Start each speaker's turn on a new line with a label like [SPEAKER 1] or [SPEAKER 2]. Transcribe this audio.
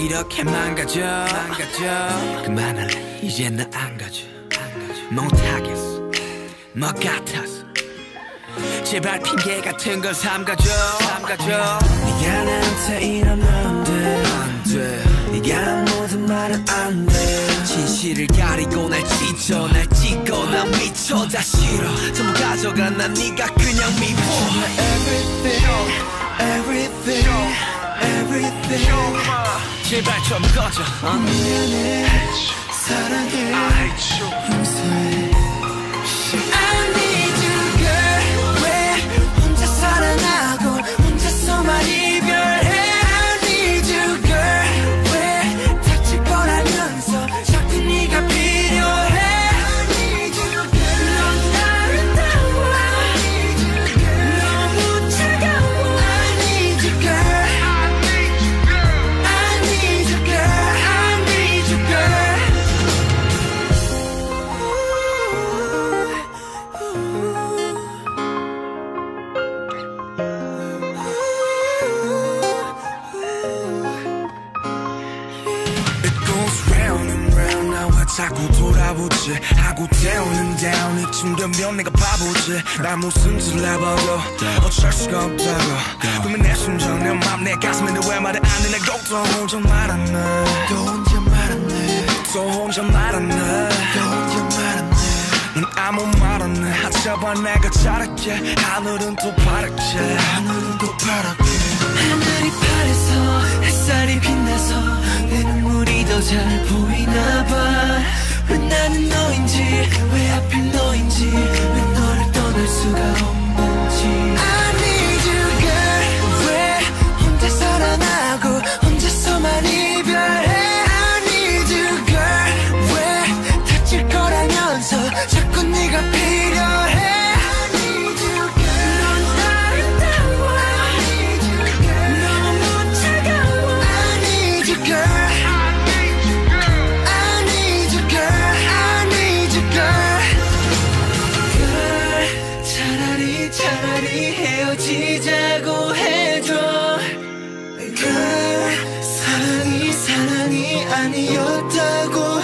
[SPEAKER 1] 이렇게 망가져 그만할래 이제 나 안 가져 못하겠어 뭐 같아서 제발 핑계 같은 걸 삼가줘 네가 나한테 이러면 안돼 네가 모든 말은 안돼 진실을 가리고 날 찢어 날 찍어 난 미쳐 다 싫어 전부 가져가 난 네가 그냥 미워 Everything 제발 좀 꺼져
[SPEAKER 2] 미안해 사랑해 용서해 I need you girl 왜 혼자 사랑하고 혼자서만 이별해 I need you girl 왜 다칠 거라면서 자꾸 네가 필요해 I need you girl 넌 아름다워 I need you girl 너무 차가워 I need you girl I need you girl I need you girl
[SPEAKER 1] 자꾸 돌아보지 하고 태우는 down 이쯤 되면 내가 바보지 날 무슨 짓을 해봐도 어쩔 수가 없다고 그러면 내 심정 내 맘 내 가슴인데 왜 말을 안 해 내가 또 혼자 말았네 또 혼자 말았네 또 혼자 말았네 또 혼자 말았네 넌 아무 말 안 해 하자봐 내가 잘할게 하늘은 또 파랗게 하늘은 또 파랗게
[SPEAKER 2] 하늘이 파래서 햇살이 빛나서 내 눈물이 더 잘 보이나 봐 왜 나는 너인지 왜 하필 너인지 왜 너를 떠날 수가 없는지 I need you girl 왜 혼자 사랑하고 혼자서만 이별해 I need you girl 왜 다칠 거라면서 자꾸 네가 필요해 I need you girl 넌 아름다워 I need you girl 너무 차가워 I need you girl 차라리 헤어지자고 해줘 Girl 사랑이 아니었다고